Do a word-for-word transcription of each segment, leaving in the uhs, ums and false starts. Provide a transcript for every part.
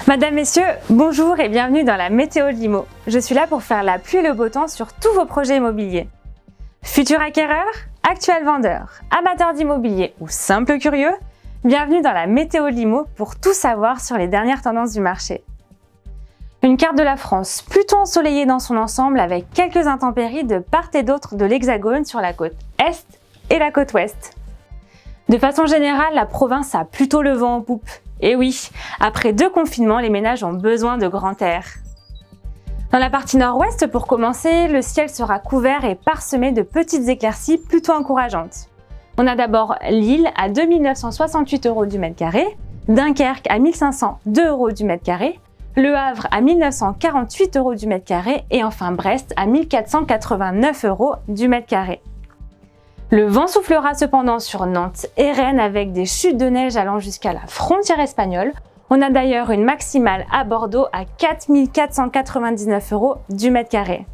Madame, Messieurs, bonjour et bienvenue dans la météo de l'I M O. Je suis là pour faire la pluie et le beau temps sur tous vos projets immobiliers. Futurs acquéreurs, actuels vendeurs, amateurs d'immobilier ou simples curieux, bienvenue dans la météo de l'I M O pour tout savoir sur les dernières tendances du marché. Une carte de la France plutôt ensoleillée dans son ensemble avec quelques intempéries de part et d'autre de l'Hexagone sur la côte Est et la côte Ouest. De façon générale, la province a plutôt le vent en poupe. Et oui, après deux confinements, les ménages ont besoin de grand air. Dans la partie nord-ouest, pour commencer, le ciel sera couvert et parsemé de petites éclaircies plutôt encourageantes. On a d'abord Lille à deux mille neuf cent soixante-huit euros du mètre carré, Dunkerque à mille cinq cent deux euros du mètre carré, Le Havre à mille neuf cent quarante-huit euros du mètre carré et enfin Brest à mille quatre cent quatre-vingt-neuf euros du mètre carré. Le vent soufflera cependant sur Nantes et Rennes avec des chutes de neige allant jusqu'à la frontière espagnole. On a d'ailleurs une maximale à Bordeaux à quatre mille quatre cent quatre-vingt-dix-neuf euros du mètre carré.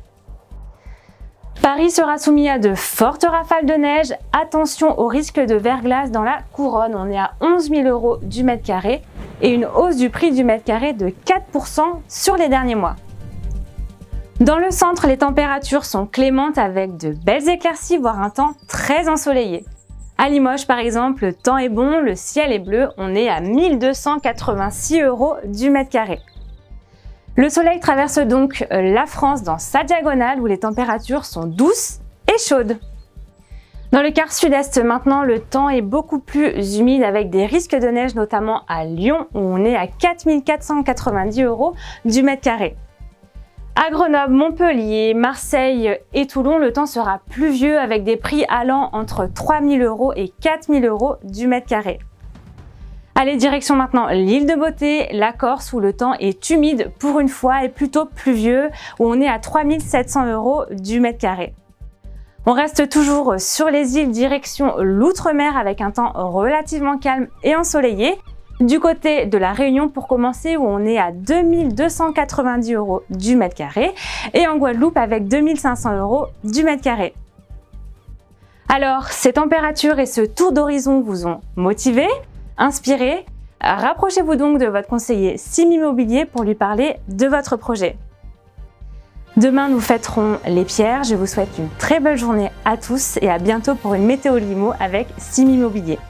Paris sera soumis à de fortes rafales de neige. Attention au risque de verglas dans la couronne. On est à onze mille euros du mètre carré et une hausse du prix du mètre carré de quatre pour cent sur les derniers mois. Dans le centre, les températures sont clémentes avec de belles éclaircies, voire un temps très ensoleillé. À Limoges, par exemple, le temps est bon, le ciel est bleu, on est à mille deux cent quatre-vingt-six euros du mètre carré. Le soleil traverse donc la France dans sa diagonale où les températures sont douces et chaudes. Dans le quart sud-est maintenant, le temps est beaucoup plus humide avec des risques de neige, notamment à Lyon où on est à quatre mille quatre cent quatre-vingt-dix euros du mètre carré. À Grenoble, Montpellier, Marseille et Toulon, le temps sera pluvieux avec des prix allant entre trois mille euros et quatre mille euros du mètre carré. Allez, direction maintenant l'île de Beauté, la Corse où le temps est humide pour une fois et plutôt pluvieux où on est à trois mille sept cents euros du mètre carré. On reste toujours sur les îles direction l'outre-mer avec un temps relativement calme et ensoleillé. Du côté de la Réunion pour commencer où on est à deux mille deux cent quatre-vingt-dix euros du mètre carré et en Guadeloupe avec deux mille cinq cents euros du mètre carré. Alors, ces températures et ce tour d'horizon vous ont motivé, inspiré. Rapprochez-vous donc de votre conseiller Sim Immobilier pour lui parler de votre projet. Demain, nous fêterons les pierres. Je vous souhaite une très belle journée à tous et à bientôt pour une météo de l'I M O avec Sim Immobilier.